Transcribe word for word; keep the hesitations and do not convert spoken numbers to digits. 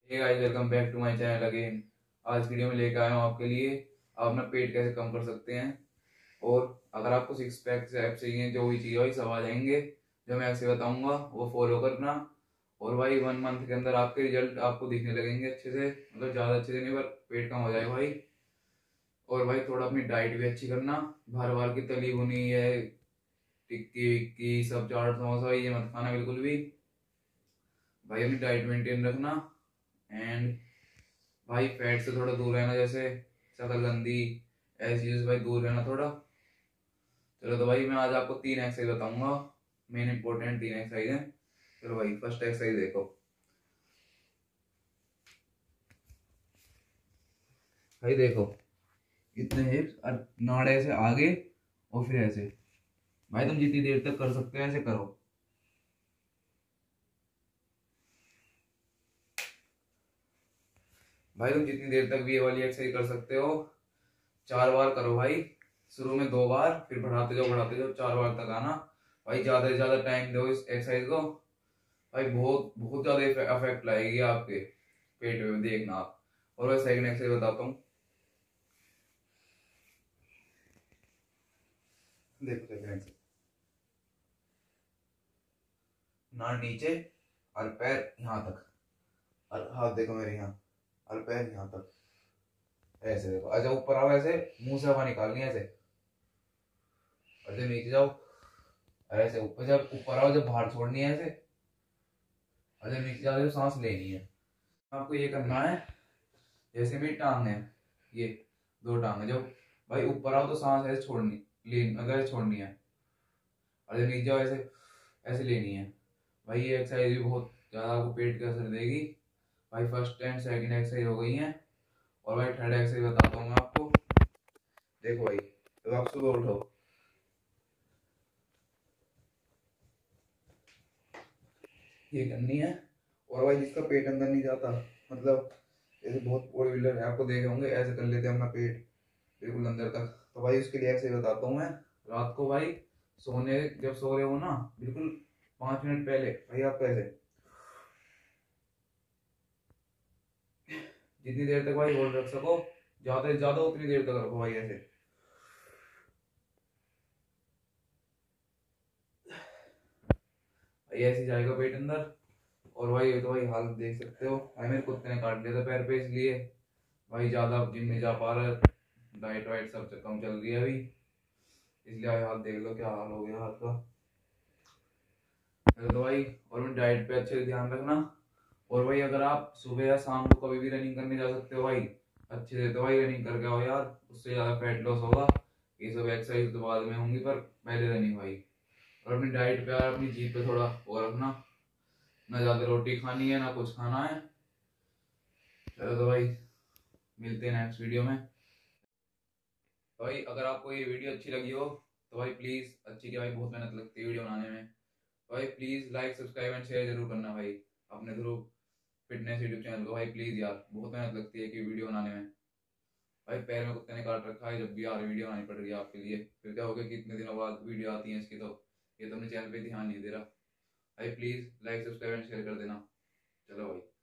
Hey guys, welcome back to my channel again. आज video में लेकर आया हूँ आपके लिए आप अपना पेट कैसे कम कर सकते हैं। और अगर आपको सिक्स पैक ऐप चाहिए, जो भी चाहिए वही सब आ जाएंगे। जो मैं ऐसे बताऊंगा वो फॉलो करना। और भाई वन मंथ के अंदर आपके रिजल्ट आपको दिखने लगेंगे अच्छे से, मतलब ज़्यादा अच्छे से नहीं, पर पेट कम हो जाएगा भाई। और भाई थोड़ा अपनी डाइट भी अच्छी करना। बार बार की तली भुनी है, टिक्की विक्की सब चाट समोसा ये मत खाना बिल्कुल भी। भाई अपनी डाइट मेंटेन रखना। एंड भाई फैट से थोड़ा दूर रहना, जैसे शकरकंदी ऐसी चीज भाई दूर रहना थोड़ा। चलो तो भाई मैं आज आपको तीन एक्सरसाइज बताऊंगा, मेन इंपॉर्टेंट तीन एक्सरसाइज हैं। चलो भाई फर्स्ट एक्सरसाइज देखो। भाई देखो, इतने हिप्स और नाड़े से आगे और फिर ऐसे। भाई तुम जितनी देर तक कर सकते हो ऐसे करो। भाई तुम जितनी देर तक भी ये वाली एक्सरसाइज कर सकते हो, चार बार करो भाई। शुरू में दो बार, फिर बढ़ाते जाओ बढ़ाते जाओ, चार बार तक आना। भाई ज्यादा से ज्यादा टाइम दो इस एक्सरसाइज को। भाई बहुत बहुत ज्यादा इफेक्ट लाएगी आपके पेट में, देखना आप। और मैं सेकंड एक्सरसाइज बताता हूँ। देखो सेकंड एक्सरसाइज, नाड़ नीचे और पैर यहाँ तक, और हाथ देखो मेरे यहाँ, और पैर यहाँ तक। ऐसे देखो, अच्छा ऊपर आओ, ऐसे मुंह से हवा निकालनी है ऐसे। और जब नीचे जाओ ऐसे, ऊपर जब ऊपर आओ जब बाहर छोड़नी है ऐसे। और जब नीचे जाओ जब सांस लेनी है। आपको ये करना है, जैसे मेरी टांग है, ये दो टांग है। जब भाई ऊपर आओ तो सांस ऐसे छोड़नी, लेनी मतलब ऐसे छोड़नी है। और जब नीचे जाओ ऐसे ऐसे लेनी है। भाई ये एक्सरसाइज भी बहुत ज़्यादा आपको पेट का असर देगी। भाई फर्स्ट एंड सेकंड एक्सरसाइज हो गई हैं। और भाई थर्ड एक्सरसाइज बताता हूँ मैं आपको। देखो भाई, तो आप सुबह उठो, ये करनी है। और भाई जिसका पेट अंदर नहीं जाता, मतलब जैसे बहुत बॉडी बिल्डर है, आपको देखे होंगे ऐसे कर लेते हैं अपना पेट बिल्कुल अंदर तक, तो भाई उसके लिए ऐसे बताता हूँ मैं। रात को भाई सोने जब सो रहे हो ना, बिल्कुल पाँच मिनट पहले भाई आप ऐसे, जितनी देर तक भाई होल्ड रख सको, ज्यादा से ज्यादा उतनी देर तक रखो भाई ऐसे। भाई ऐसे जाएगा पेट अंदर। और भाई ये तो भाई हालत देख सकते हो, भाई मेरे कुत्ते ने काट लिया था पैर पे, इसलिए भाई ज्यादा जिम नहीं जा पा रहा। डाइट वाइट सब कम चल रही है अभी, इसलिए भाई हाथ देख लो क्या हाल हो गया हाथ का। तो भाई और मैं डाइट पे अच्छे से ध्यान रखना। और भाई अगर आप सुबह या शाम को कभी भी रनिंग करने जा सकते हो भाई, अच्छे से तो भाई रनिंग करके आओ यार, उससे ज़्यादा फैट लॉस होगा। ये सब एक्सरसाइज तो बाद में होंगी, पर पहले रनिंग भाई। और अपनी डाइट पे यार अपनी जीभ पे थोड़ा वो रखना, ना ज़्यादा रोटी खानी है ना कुछ खाना है। चलो तो भाई मिलते हैं नेक्स्ट वीडियो में। भाई अगर आपको ये वीडियो अच्छी लगी हो तो भाई प्लीज़, अच्छी क्या भाई बहुत मेहनत लगती है वीडियो बनाने में, भाई please like subscribe and share जरूर करना भाई अपने थ्रू फिटनेस यूट्यूब चैनल को। भाई प्लीज़ यार, बहुत मेहनत लगती है कि वीडियो बनाने में। भाई पैर में कुत्ते ने काट रखा है, जब भी यार वीडियो बनानी पड़ रही है आपके लिए, फिर क्या हो गया कि इतने दिनों बाद वीडियो आती है इसकी, तो ये तो अपने चैनल पे ध्यान नहीं दे रहा। भाई please like subscribe and share कर देना। चलो भाई।